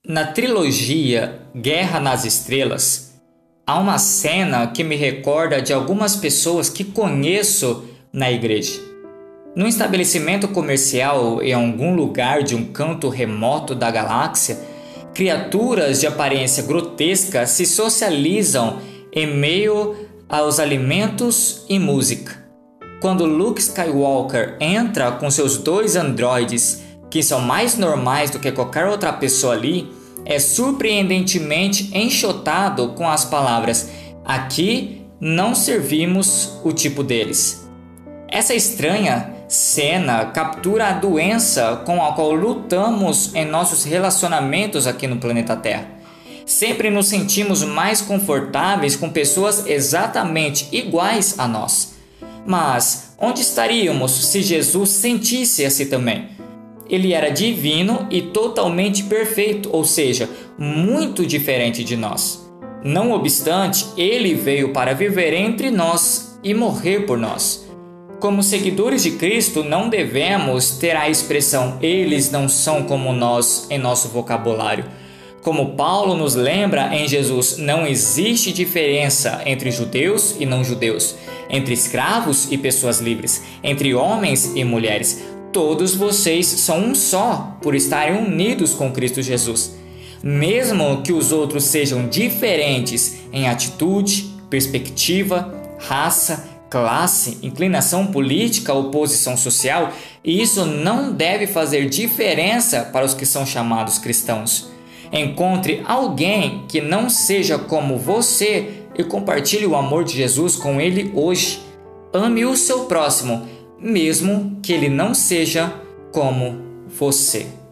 Na trilogia Guerra nas Estrelas, há uma cena que me recorda de algumas pessoas que conheço na igreja. Num estabelecimento comercial em algum lugar de um canto remoto da galáxia, criaturas de aparência grotesca se socializam em meio aos alimentos e música. Quando Luke Skywalker entra com seus 2 androides, que são mais normais do que qualquer outra pessoa ali, é surpreendentemente enxotado com as palavras: "Aqui não servimos o tipo deles". Essa estranha cena captura a doença com a qual lutamos em nossos relacionamentos aqui no planeta Terra. Sempre nos sentimos mais confortáveis com pessoas exatamente iguais a nós. Mas onde estaríamos se Jesus sentisse assim também? Ele era divino e totalmente perfeito, ou seja, muito diferente de nós. Não obstante, ele veio para viver entre nós e morrer por nós. Como seguidores de Cristo, não devemos ter a expressão "eles não são como nós" em nosso vocabulário. Como Paulo nos lembra, em Jesus não existe diferença entre judeus e não judeus, entre escravos e pessoas livres, entre homens e mulheres. Todos vocês são um só por estarem unidos com Cristo Jesus. Mesmo que os outros sejam diferentes em atitude, perspectiva, raça, classe, inclinação política ou posição social, isso não deve fazer diferença para os que são chamados cristãos. Encontre alguém que não seja como você e compartilhe o amor de Jesus com ele hoje. Ame o seu próximo, mesmo que ele não seja como você.